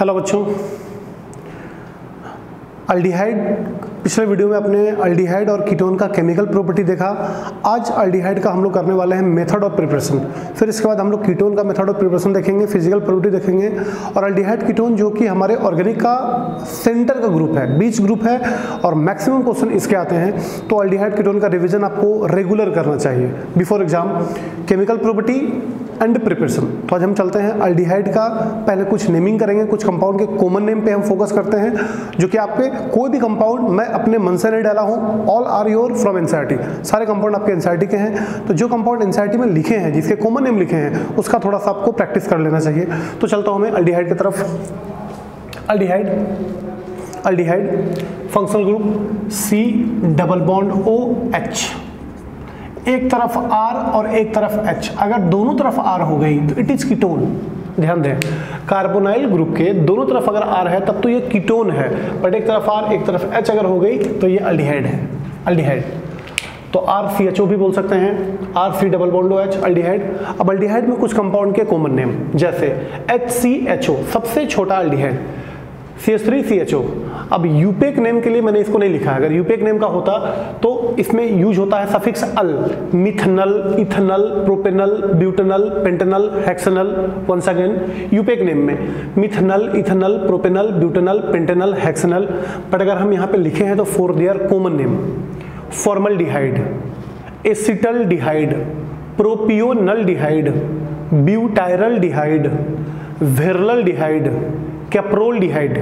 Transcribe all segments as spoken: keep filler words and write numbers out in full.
Hello बच्चों, aldehyde पिछले video में अपने अल्डिहाइड और कीटोन का केमिकल प्रॉपर्टी देखा। आज अल्डिहाइड का हम लोग करने वाले हैं मेथड ऑफ प्रिपरेशन। फिर इसके बाद हम लोग कीटोन का मेथड ऑफ प्रिपरेशन देखेंगे, फिजिकल प्रॉपर्टी देखेंगे और अल्डिहाइड कीटोन जो कि हमारे ऑर्गेनिक का सेंटर का ग्रुप है, बीच ग्रुप है और मैक्सिमम क्वेश्चन इसके आते हैं। तो अल्डिहाइड कीटोन का रिविजन आपको रेगुलर करना चाहिए before exam. Chemical property and preparation. तो आज हम चलते हैं अल्डिहाइड का, पहले कुछ नेमिंग करेंगे, कुछ कंपाउंड के कॉमन नेम पे हम फोकस करते हैं जो कि आपके कोई भी कंपाउंड मैं अपने मन से नहीं डाला हूं, all are your from NCERT. सारे कंपाउंड आपके एनसीईआरटी के हैं, तो जो कंपाउंड एनसीईआरटी में लिखे हैं, जिसके कॉमन नेम लिखे हैं, उसका थोड़ा सा आपको प्रैक्टिस कर लेना चाहिए। तो चलता हूं मैं अल्डिहाइड की तरफ। Aldehyde aldehyde functional group C double bond O H, एक तरफ R और एक तरफ H। अगर दोनों तरफ R हो गई तो इट इज कीटोन। ध्यान दें, कार्बोनाइल ग्रुप के दोनों तरफ अगर R है तब तो ये कीटोन है, बट एक तरफ R एक तरफ H अगर हो गई तो ये अल्डिहाइड है। अल्डिहाइड तो आर सी एच ओ भी बोल सकते हैं, R C double bond O H, aldehyde. अब अल्डिहाइड में कुछ कंपाउंड के कॉमन नेम, जैसे एच सी एच ओ सबसे छोटा aldehyde, C H three C H O. अब यूपेक नेम के लिए मैंने इसको नहीं लिखा है, अगर यूपेक नेम का होता तो इसमें यूज होता है suffix al, methanal, ethanal, propanal, butanal, pentanal, hexanal. Once again IUPAC name में methanal, ethanal, propanal, butanal, pentanal, hexanal. But अगर हम यहाँ पे लिखे हैं तो for their common name, formaldehyde, acetaldehyde, propionaldehyde, butyraldehyde, valeraldehyde, caproaldehyde.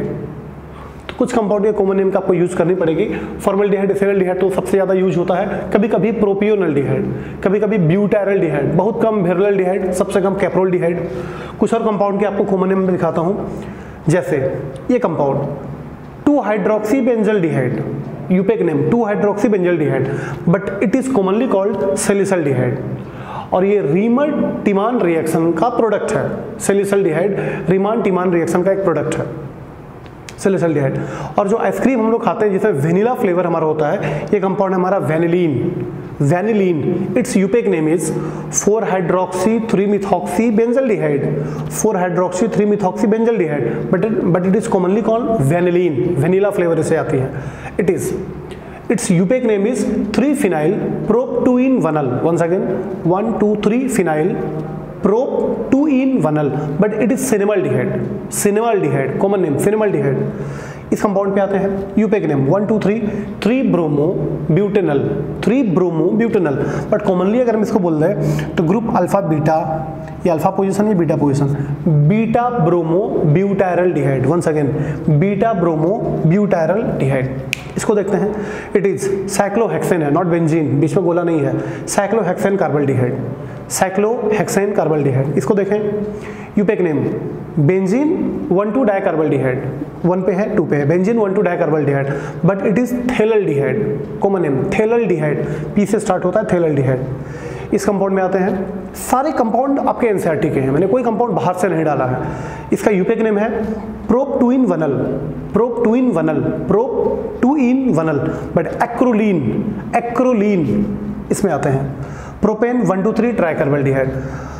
तो कुछ कंपाउंड के कॉमन नेम का आपको यूज करनी पड़ेगी। फॉर्मल्डिहाइड, एसिटल्डिहाइड तो सबसे ज्यादा यूज होता है, कभी कभी प्रोपियोनल्डिहाइड, कभी कभी ब्यूटाइरल्डिहाइड, बहुत कम वेरल्डिहाइड, सबसे कम कैप्रोल्डिहाइड। कुछ और कंपाउंड के आपको कॉमन नेम दिखाता हूं, जैसे ये compound two hydroxy benzaldehyde, IUPAC name two hydroxy benzaldehyde, but it is commonly called salicylaldehyde. और ये रीमन टिमान रिएक्शन का प्रोडक्ट है। सैलिसल्डिहाइड रीमन टिमान रिएक्शन का एक प्रोडक्ट है सैलिसल्डिहाइड। और जो आइसक्रीम हम लोग खाते हैं जिसमें वेनिला फ्लेवर हमारा होता है, ये कंपाउंड है हमारा vanillin. Vanillin its IUPAC name is four hydroxy three methoxy benzaldehyde, four hydroxy three methoxy benzaldehyde, but but it is commonly called vanillin. Vanilla flavour इसे आती है। It is its UPAC name is three phenyl prop two in vinyl. Once again, one two three phenyl prop two in vinyl, but it is cinemaldehyde. Cinemaldehyde common name cinemaldehyde. इस compound पे आते हैं, IUPAC name one two three three bromo butanal, three bromo butanal. But commonly अगर हम इसको बोल रहे हैं तो ग्रुप अल्फा बीटा, ये अल्फा पोजीशन ये beta position, beta bromo butyraldehyde. Once again beta bromo butyraldehyde. इसको देखते हैं, इट इज साइक्लोहेक्सेन है, नॉट बेंजीन, बीच में गोला नहीं है, साइक्लोहेक्सेन कार्बल्डिहाइड, साइक्लोहेक्सेन कार्बल्डिहाइड। इसको देखें, IUPAC name benzene one two dicarbaldehyde, one पे है टू पे है, benzene one two dicarbaldehyde, but it is phthalaldehyde, common name phthalaldehyde, P से स्टार्ट होता है थेलल्डिहाइड। इस कंपाउंड में आते हैं, सारे कंपाउंड आपके एनसीईआरटी के हैं, मैंने कोई कंपाउंड बाहर से नहीं डाला है। इसका यूपेक नेम है prop two en one al, prop two en one al, prop two en one al, but acrolein, acrolein इसमें आते हैं। Propane one two three tricarbaldehyde.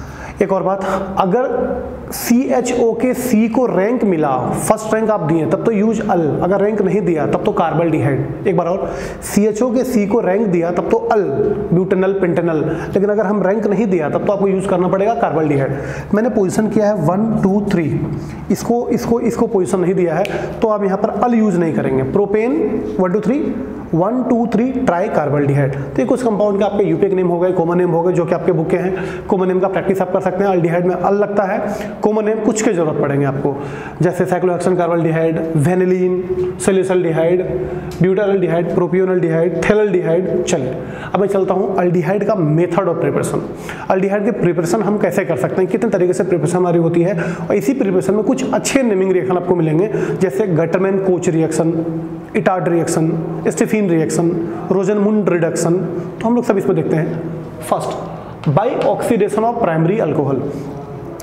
एक और बात, अगर सी एच ओ के C को रैंक मिला, फर्स्ट रैंक आप दिए तब तो यूज अल, अगर रैंक नहीं दिया तब तो कार्बल्डिहाइड। एक बार और, सी एच ओ के C को रैंक दिया तब तो अल, ब्यूटेनल, पेंटेनल, लेकिन अगर हम रैंक नहीं दिया तब तो आपको यूज करना पड़ेगा कार्बल्डिहाइड। मैंने पोजीशन किया है वन टू थ्री, इसको इसको इसको पोजीशन नहीं दिया है तो आप यहाँ पर अल यूज नहीं करेंगे। Propane one two three one two three tri carbaldehyde. तो ये कुछ कंपाउंड के आपके यूपेक नेम हो गए, कॉमन नेम हो गए, जो कि आपके बुक के हैं। कॉमन नेम का प्रैक्टिस आप कर सकते हैं। अल्डिहाइड में अल लगता है, कॉमन नेम कुछ के जरूरत पड़ेंगे आपको, जैसे साइक्लोहेक्सेन कार्बल्डिहाइड, वेनिलीन, सैलिसल्डिहाइड, ब्यूटाइरल्डिहाइड, प्रोपियोनल्डिहाइड, थेलल्डिहाइड। चलिए अब मैं चलता हूँ अल्डिहाइड का मेथड ऑफ प्रिपरेशन। अल्डिहाइड के प्रिपरेशन हम कैसे कर सकते हैं, कितने तरीके से प्रिपरेशन हमारी होती है, और इसी प्रिपरेशन में कुछ अच्छे नेमिंग रिएक्शन आपको मिलेंगे, जैसे Gattermann Koch reaction, Etard reaction, Stephen reaction, Rosenmund reduction. तो हम लोग सब इसमें देखते हैं। First, by oxidation of primary alcohol.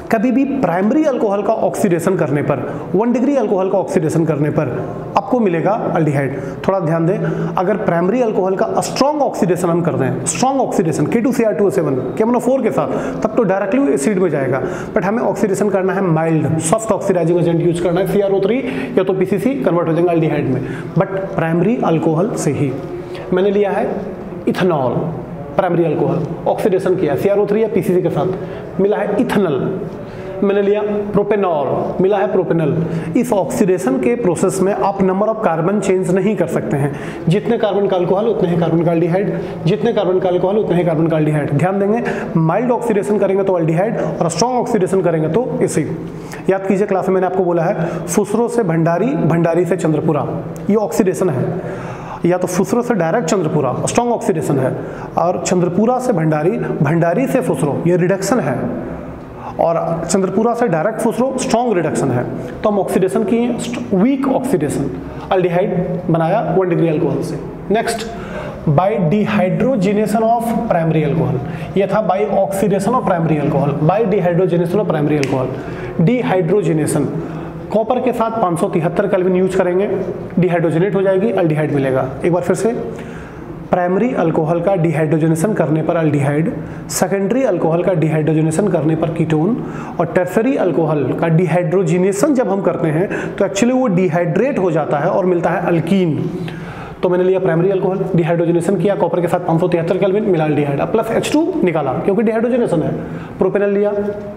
कभी भी प्राइमरी अल्कोहल का ऑक्सीडेशन करने पर, वन डिग्री अल्कोहल का ऑक्सीडेशन करने पर आपको मिलेगा अल्डिहाइड। थोड़ा ध्यान दें, अगर प्राइमरी अल्कोहल का स्ट्रॉन्ग ऑक्सीडेशन हम कर दें, strong oxidation K two C R two O seven K M N O four के साथ, तब तो डायरेक्टली एसिड में जाएगा। बट हमें ऑक्सीडेशन करना है mild, soft oxidizing agent use करना है, सी आर ओ थ्री या तो पी सी सी कन्वर्ट हो जाएगा अल्डिहाइड में, बट प्राइमरी अल्कोहल से ही। मैंने लिया है इथेनॉल, प्राइमरी अल्कोहल, ऑक्सीडेशन किया सी आर ओ थ्री या पी सी सी के साथ, मिला है इथेनॉल। मैंने लिया प्रोपेनॉल, मिला है प्रोपेनल। इस ऑक्सीडेशन के प्रोसेस में आप नंबर ऑफ कार्बन चेंज नहीं कर सकते हैं, जितने कार्बन का अल्कोहल उतने ही कार्बन का अल्डिहाइड, जितने कार्बन का अल्कोहल उतने ही कार्बन का अल्डिहाइड। ध्यान देंगे, माइल्ड ऑक्सीडेशन करेंगे तो अल्डिहाइड और स्ट्रॉन्ग ऑक्सीडेशन करेंगे तो एसिड। याद कीजिए, क्लास में मैंने आपको बोला है फुसरो से भंडारी, भंडारी से चंद्रपुरा, ये ऑक्सीडेशन है। या तो फुसरो से डायरेक्ट चंद्रपुरा, स्ट्रॉन्ग ऑक्सीडेशन है, और चंद्रपुरा से भंडारी, भंडारी से फुसरो, ये रिडक्शन है, और चंद्रपुरा से डायरेक्ट फुसरो स्ट्रॉन्ग रिडक्शन है। तो हम ऑक्सीडेशन किए, वीक ऑक्सीडेशन, अल्डिहाइड बनाया वन डिग्री अल्कोहल से। Next, by dehydrogenation of primary alcohol, ये था by oxidation of primary alcohol, by dehydrogenation of primary alcohol. Dehydrogenation, copper के साथ पाँच सौ तिहत्तर केल्विन यूज करेंगे, डिहाइड्रोजनेट हो जाएगी, अल्डिहाइड मिलेगा। एक बार फिर से, प्राइमरी अल्कोहल का डिहाइड्रोजनेशन करने पर अल्डिहाइड, सेकेंडरी अल्कोहल का डिहाइड्रोजनेशन करने पर कीटोन, और टर्सरी अल्कोहल का डिहाइड्रोजिनेशन जब हम करते हैं तो एक्चुअली वो डिहाइड्रेट हो जाता है और मिलता है अल्कीन। तो मैंने लिया प्राइमरी अल्कोहल, डिहाइड्रोजनेशन किया, कॉपर के साथ पाँच सौ तिहत्तर केल्विन, मिला अल्डिहाइड, अब प्लस एच टू निकाला क्योंकि डिहाइड्रोजनेशन है। प्रोपेनल लिया,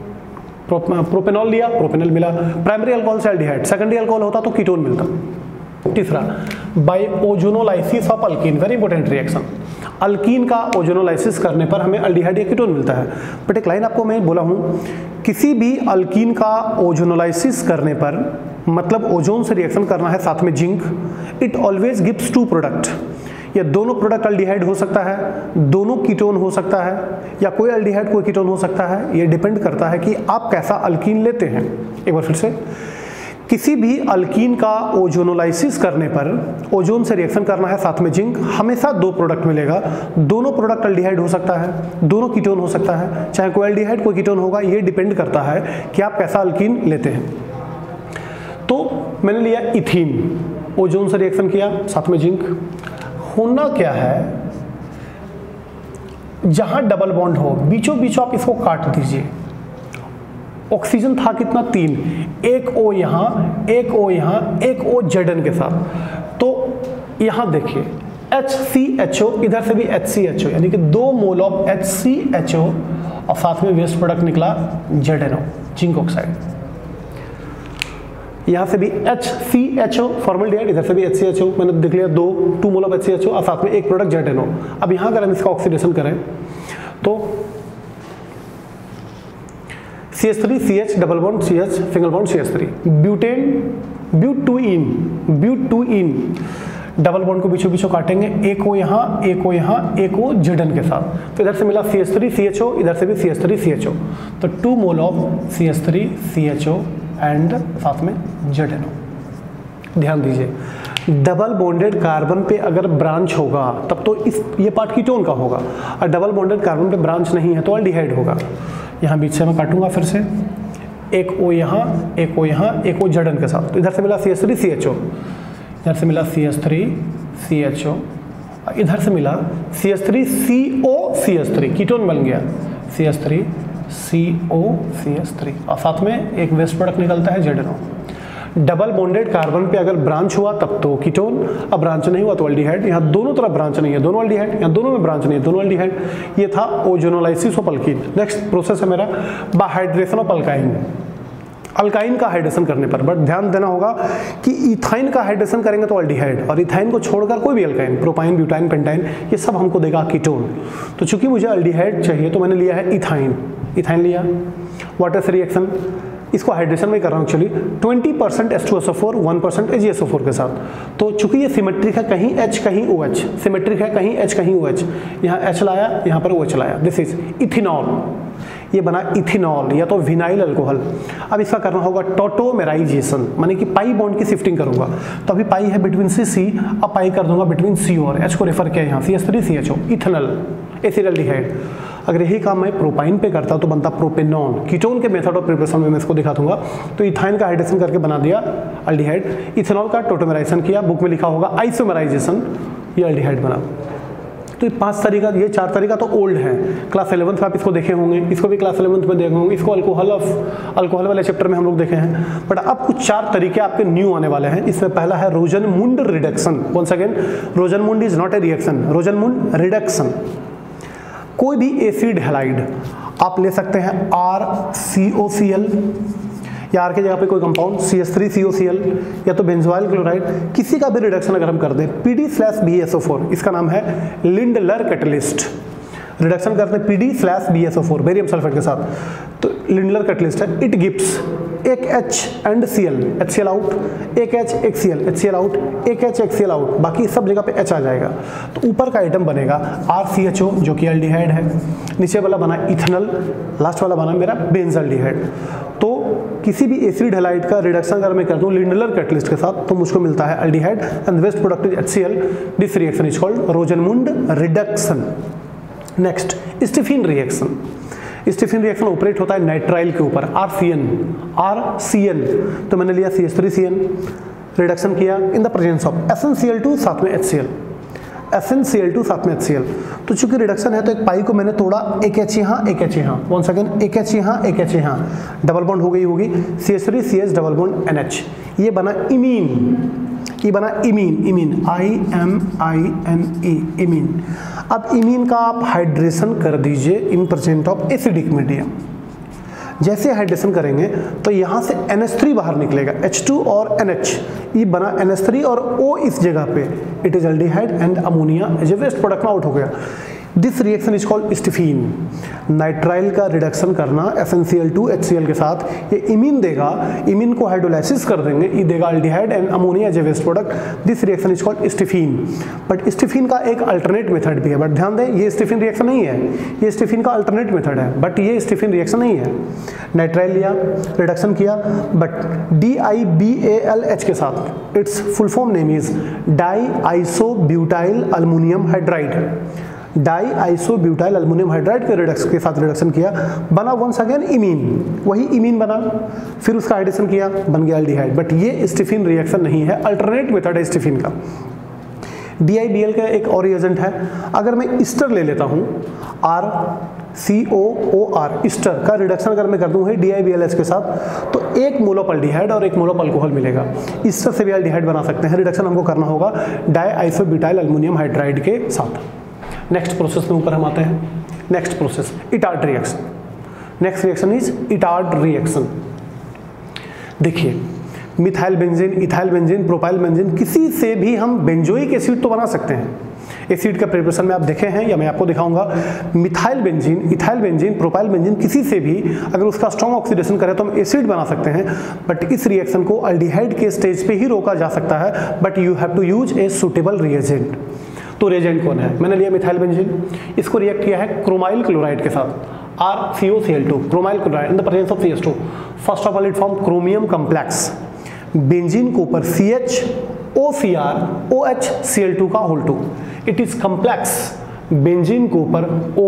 प्रोपेनॉल लिया, प्रोपेनल मिला। प्राइमरी अल्कोहल से अल्डिहाइड, सेकेंडरी अल्कोहल होता तो कीटोन मिलता। तीसरा, by ozonolysis of alkene, very important reaction, alkene का ओजोनोलाइसिस करने पर हमें अल्डिहाइड या कीटोन मिलता है। बट एक लाइन आपको मैं बोला हूँ, किसी भी अल्कीन का ओजोनोलाइसिस करने पर, मतलब ओजोन से रिएक्शन करना है साथ में zinc, it always gives two product. या दोनों प्रोडक्ट अल्डिहाइड हो सकता है, दोनों कीटोन हो सकता है, या कोई अल्डिहाइड कोई कीटोन हो सकता है। ये डिपेंड करता है कि आप कैसा अल्कीन लेते हैं। एक बार फिर से, किसी भी अल्कीन का ओजोनोलाइसिस करने पर, ओजोन से रिएक्शन करना है साथ में जिंक, हमेशा दो प्रोडक्ट मिलेगा। दोनों प्रोडक्ट अल्डिहाइड हो सकता है, दोनों कीटोन हो सकता है, चाहे कोई अल्डिहाइड कोई कीटोन होगा। ये डिपेंड करता है कि आप कैसा अल्कीन लेते हैं। तो मैंने लिया इथीन, ओजोन से रिएक्शन किया साथ में जिंक। होना क्या है, जहां डबल बॉन्ड हो बीचों बीच आप इसको काट दीजिए। ऑक्सीजन था कितना, तीन, एक O यहाँ, एक O यहाँ, एक O जेडन के साथ। तो यहाँ देखिए एच सी एच ओ, इधर से भी एच सी एच ओ, यानी कि दो mole of H C H O, और साथ में वेस्ट प्रोडक्ट निकला Z N O, zinc oxide. यहाँ से भी H C H O formaldehyde, इधर से भी एच सी एच ओ, मैंने देख लिया दो, two mole of H C H O, और साथ में एक प्रोडक्ट जेड एन ओ। अब यहाँ अगर हम इसका ऑक्सीडेशन करें तो C H three C H double bond C H single bond C H three, butane but two ene, but two ene, double bond को बीचों बीचों काटेंगे, एक ओ यहाँ, एक ओ यहाँ, एक ओ जेडन के साथ। तो इधर से मिला C H three C H O, इधर से भी C H three C H O, तो two mole of C H three C H O and साथ में जेड एन ओ। ध्यान दीजिए, डबल बॉन्डेड कार्बन पे अगर ब्रांच होगा तब तो इस ये पार्ट कीटोन का होगा, और डबल बॉन्डेड कार्बन पे ब्रांच नहीं है तो अल्डिहाइड होगा। यहाँ बीच से मैं काटूंगा फिर से, एक ओ यहाँ, एक ओ यहाँ, एक ओ जेडन के साथ। तो इधर से मिला C H three C H O, इधर से मिला C H three C H O, इधर से मिला C H three C O C H three, ketone बन गया C H three C O C H three, और साथ में एक वेस्ट प्रोडक्ट निकलता है Z N O. Double bonded carbon पे अगर ब्रांच हुआ तब तो कीटोन, अब ब्रांच नहीं हुआ तो अल्डिहाइड। यहाँ दोनों तरफ ब्रांच नहीं है, दोनों अल्डिहाइड, यहाँ दोनों में ब्रांच नहीं है, दोनों अल्डिहाइड। ये था ozonolysis of alkene. Next process है मेरा हाइड्रेशन ऑफ अल्काइन, अल्काइन का हाइड्रेशन करने पर। बट ध्यान देना होगा कि इथाइन का हाइड्रेशन करेंगे तो अल्डिहाइड, और इथाइन को छोड़कर कोई भी अल्काइन, प्रोपाइन, ब्यूटाइन, पेंटाइन, ये सब हमको देगा कीटोन। तो चूंकि मुझे अल्डिहाइड चाहिए तो मैंने लिया है इथाइन, इथाइन लिया। वाटर से रिएक्शन, इसको हाइड्रेशन में कर रहा हूँ actually, twenty percent H two S O four, one percent A G S O four के साथ। तो चूंकि ये सिमेट्रिक है, कहीं H कहीं OH, सिमेट्रिक है कहीं H कहीं OH, यहाँ H लाया यहाँ पर OH लाया, दिस इज इथेनॉल, ये बना इथेनॉल या तो विनाइल अल्कोहल। अब इसका करना होगा टोटोमेराइजेशन, माने कि पाई बॉन्ड की शिफ्टिंग करूंगा। तो अभी पाई है बिटवीन सी सी, अब पाई कर दूंगा बिटवीन सी और H को रेफर किया यहाँ C H three C H O, ethanol acetaldehyde. अगर यही काम मैं प्रोपाइन पे करता तो बनता प्रोपेनॉन। कीटोन के मेथड ऑफ प्रिपरेशन में मैं इसको दिखा दूंगा। तो इथाइन का हाइड्रेशन करके बना दिया अल्डिहाइड। इथेनॉल का टोटोमराइजेशन किया, बुक में लिखा होगा आइसोमराइजेशन, ये अल्डिहाइड बना। तो ये पांच तरीका, ये चार तरीका तो ओल्ड है, क्लास इलेवंथ में आप इसको देखे होंगे, इसको भी क्लास इलेवंथ में देखे होंगे, इसको अल्कोहल ऑफ अल्कोहल वाले चैप्टर में हम लोग देखे हैं। बट अब कुछ चार तरीके आपके न्यू आने वाले हैं। इसमें पहला है Rosenmund reduction. Once again, Rosenmund is not a reaction, Rosenmund reduction. कोई भी एसिड हैलाइड आप ले सकते हैं, R C O C L या आर के जगह पे कोई compound C H three C O C L या तो बेंजोइल क्लोराइड, किसी का भी रिडक्शन अगर हम कर दें, P D slash B S O four, इसका नाम है लिंडलर कैटलिस्ट। रिडक्शन करते हैं P D slash B S O four barium sulphate के साथ, तो लिंडलर कैटलिस्ट है। इट गिव्स एक H and Cl, HCl out, एक H एक Cl, HCl आउट, एक H एक Cl आउट, बाकी सब जगह पे H आ जाएगा। तो ऊपर का आइटम बनेगा आर सी एच ओ जो कि एल्डिहाइड है, नीचे वाला बना इथेनॉल, लास्ट वाला बना मेरा बेंजल्डिहाइड। तो किसी भी एसिड हैलाइड का रिडक्शन अगर मैं कर दूं लिंडलर कैटलिस्ट के साथ तो मुझको मिलता है aldehyde and waste product is HCl। This reaction is called Rosenmund reduction. Next, Stephen reaction. Stephen reaction operate होता है नाइट्राइल के ऊपर, R C N, R C N, तो मैंने लिया C H three C N, reduction किया in the presence of S N C L two साथ में HCl, S N C L two साथ में HCl। तो चूंकि रिडक्शन है तो एक पाई को मैंने तोड़ा, एक H यहाँ एक H यहाँ, वन सेकेंड, एक H यहाँ एक H यहाँ, डबल बॉन्ड हो गई होगी, C H three C H double bond N H, ये बना इमीन, ये बना imine, imine I M I N E, imine. अब इमीन का आप हाइड्रेशन कर दीजिए in present of acidic medium. जैसे हाइड्रेशन करेंगे तो यहाँ से एन एच थ्री बाहर निकलेगा, एच टू और एन एच, ये बना एन एच थ्री और O इस जगह पे, it is aldehyde and ammonia as a waste product में आउट हो गया। This reaction is called Stephen. Nitrile का रिडक्शन करना F N C L two H C L के साथ, ये इमीन देगा, इमीन को हाइड्रोलाइसिस कर देंगे, ये देगा aldehyde and ammonia as a waste product. This reaction is called Stephen. But Stephen का एक अल्टरनेट मेथड भी है, बट ध्यान दें ये स्टीफिन रिएक्शन नहीं है, ये स्टीफिन का अल्टरनेट मेथड है, बट ये स्टीफिन रिएक्शन नहीं है। नाइट्राइल लिया, रिडक्शन किया, but D I B A L H के साथ, it's full form name is di iso butyl aluminium hydride, di iso butyl aluminium hydride के रिडक्शन के साथ रिडक्शन किया, बना वंस अगेन इमीन, वही इमीन बना, फिर उसका हाइड्रेशन किया, बन गया एल्डिहाइड। बट ये स्टीफिन रिएक्शन नहीं है, अल्टरनेट मेथड है स्टीफिन का। डी आई बी एल का एक और एजेंट है, अगर मैं ईस्टर ले लेता हूँ, R C O O R, ester का रिडक्शन अगर मैं कर दूँ D I B L H के साथ, तो एक मोल ऑफ एल्डिहाइड और एक मोल ऑफ अल्कोहल मिलेगा। ईस्टर से भी एल्डिहाइड बना सकते हैं, रिडक्शन हमको करना होगा di iso butyl aluminium hydride के साथ। नेक्स्ट प्रोसेस में ऊपर हम आते हैं, next process Etard reaction. Next reaction is Etard reaction. देखिए, methyl benzene, ethyl benzene, propyl benzene, किसी से भी हम बेंजोइक एसिड तो बना सकते हैं। एसिड का प्रिपरेशन में आप देखे हैं या मैं आपको दिखाऊंगा, methyl benzene, ethyl benzene, propyl benzene, किसी से भी अगर उसका स्ट्रॉन्ग ऑक्सीडेशन करें तो हम एसिड बना सकते हैं। बट इस रिएक्शन को अल्डिहाइड के स्टेज पे ही रोका जा सकता है, but you have to use a suitable reagent. तो रिएजेंट कौन है? मैंने लिया मिथाइल बेंजीन, इसको रिएक्ट किया है क्रोमाइल क्लोराइड के साथ, R C O C L two, chromyl chloride in the presence of C H two. First of all it form chromium complex, benzene के ऊपर C H O C R O H C L two का whole two, it is complex. Benzene के ऊपर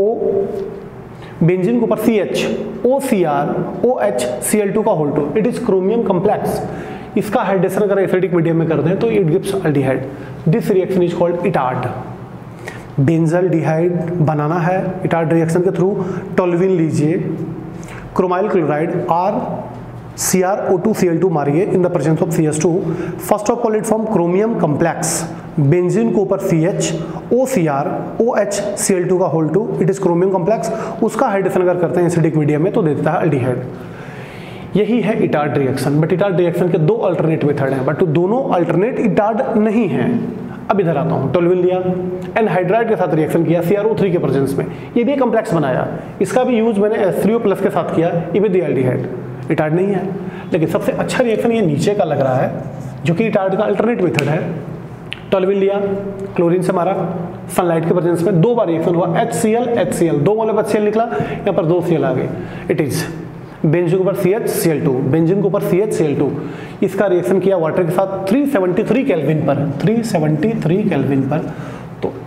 O, benzene के ऊपर C H O C R O H C L two का whole two, it is chromium complex. इसका hydration अगर acidic medium में कर दें तो it gives aldehyde. This reaction is called Etard. Benzaldehyde बनाना है इटार्ड रिएक्शन के थ्रू, टोल्यूइन लीजिए, chromyl chloride R C R O two C L two मारिए in the presence of C H two. First of all it form chromium complex, benzene के ऊपर C H O C R O H C L two का whole two, it is chromium complex. उसका hydration अगर करते हैं acidic medium में तो देता है एल्डिहाइड। यही है Etard reaction. But Etard reaction के दो अल्टरनेट मेथड हैं, बट दोनों अल्टरनेट इटार्ड नहीं हैं। अब इधर आता हूँ, टोल्यूइन लिया, एनहाइड्राइड के साथ रिएक्शन किया सी आर ओ थ्री के प्रेजेंस में, ये भी कम्प्लेक्स बनाया, इसका भी यूज मैंने एस थ्री ओ प्लस के साथ किया, ये भी दिया एल्डिहाइड। इटार्ड नहीं है, लेकिन सबसे अच्छा रिएक्शन ये नीचे का लग रहा है जो कि इटार्ड का अल्टरनेट मेथड है। टोल्यूइन लिया, क्लोरीन से मारा, सनलाइट के प्रेजेंस में दो बार रिएक्शन हुआ, H C L H C L, दो मोल एच सी एल निकला, यहाँ पर दो सी एल आ गए। इट इज बेंजीन के ऊपर C H C L two, benzene के ऊपर C H C L two, इसका रिएक्शन किया वाटर के साथ तीन सौ तिहत्तर केल्विन पर, तीन सौ तिहत्तर केल्विन पर। तो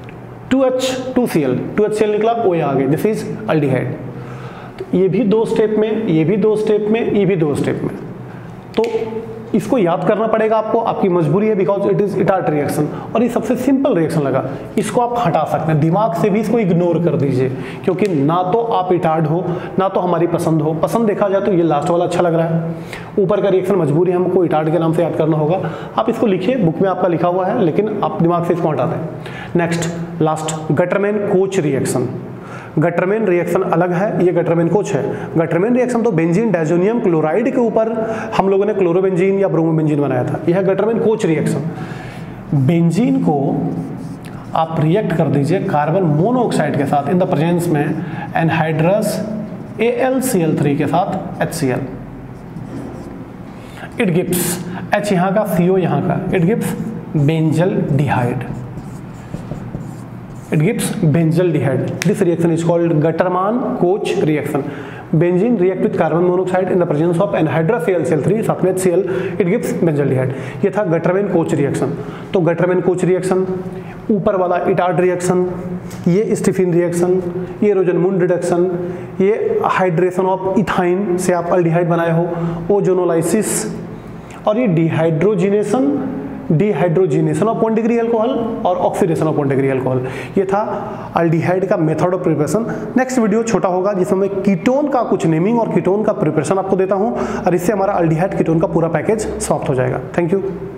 two H two C L, two H C L निकला, ओ ए आ गए, दिस इज अल्डिहाइड। तो ये भी दो स्टेप में, ये भी दो स्टेप में, ये भी दो स्टेप में। तो इसको याद करना पड़ेगा आपको, आपकी मजबूरी है, because it is Etard reaction और ये सबसे सिंपल रिएक्शन लगा। इसको आप हटा सकते हैं, दिमाग से भी इसको इग्नोर कर दीजिए, क्योंकि ना तो आप इटार्ड हो ना तो हमारी पसंद हो। पसंद देखा जाए तो ये लास्ट वाला अच्छा लग रहा है, ऊपर का रिएक्शन मजबूरी है, हमको इटार्ड के नाम से याद करना होगा। आप इसको लिखिए, बुक में आपका लिखा हुआ है, लेकिन आप दिमाग से इसको हटा दें। Next last Gattermann Koch reaction. Gattermann reaction अलग है, ये गटरमैन कोच है। गटरमैन रिएक्शन तो बेंजीन डायजोनियम क्लोराइड के ऊपर हम लोगों ने क्लोरोबेंजीन या ब्रोमोबेंजीन बनाया था, यह है गटरमैन कोच रिएक्शन। बेंजीन को आप रिएक्ट कर दीजिए कार्बन मोनोऑक्साइड के साथ इन द प्रेजेंस में anhydrous A L C L three के साथ H C L. It gives H यहाँ का, C O यहाँ का, it gives benzaldehyde. It gives benzaldehyde. This reaction is called Gutterman-Koch reaction. Benzene react with carbon monoxide in the presence of anhydrous A l C l three, साथ में H C l, it gives benzaldehyde. ये था Gutterman-Koch reaction. तो Gutterman-Koch reaction, ऊपर वाला Etard reaction, ये Stephen reaction, ये Rosenmund reduction, ये हाइड्रेशन ऑफ इथाइन से आप अल्डिहाइड बनाए हो, ओजोनोलाइसिस, और ये dehydrogenation dehydrogenation of one degree alcohol और oxidation of one degree alcohol. ये था अल्डिहाइड का method of preparation. Next video छोटा होगा जिसमें मैं कीटोन का कुछ नेमिंग और कीटोन का प्रिपरेशन आपको देता हूं, और इससे हमारा अल्डिहाइड कीटोन का पूरा पैकेज समाप्त हो जाएगा। Thank you.